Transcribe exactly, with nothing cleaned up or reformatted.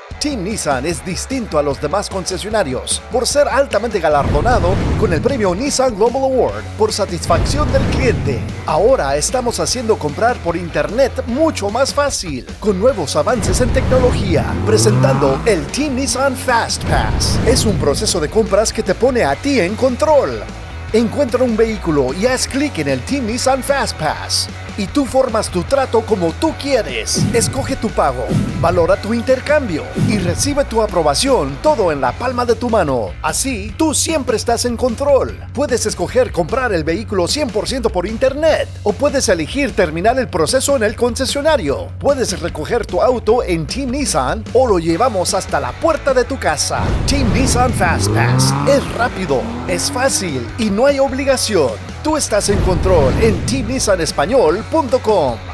Team Nissan es distinto a los demás concesionarios por ser altamente galardonado con el premio Nissan Global Award por satisfacción del cliente. Ahora estamos haciendo comprar por internet mucho más fácil, con nuevos avances en tecnología, presentando el Team Nissan Fast Pass. Es un proceso de compras que te pone a ti en control. Encuentra un vehículo y haz clic en el Team Nissan Fast Pass. Y tú formas tu trato como tú quieres. Escoge tu pago, valora tu intercambio y recibe tu aprobación, todo en la palma de tu mano. Así, tú siempre estás en control. Puedes escoger comprar el vehículo cien por ciento por internet o puedes elegir terminar el proceso en el concesionario. Puedes recoger tu auto en Team Nissan o lo llevamos hasta la puerta de tu casa. Team Nissan Fast Pass es rápido, es fácil y no hay obligación. Tú estás en control en team nissan español punto com.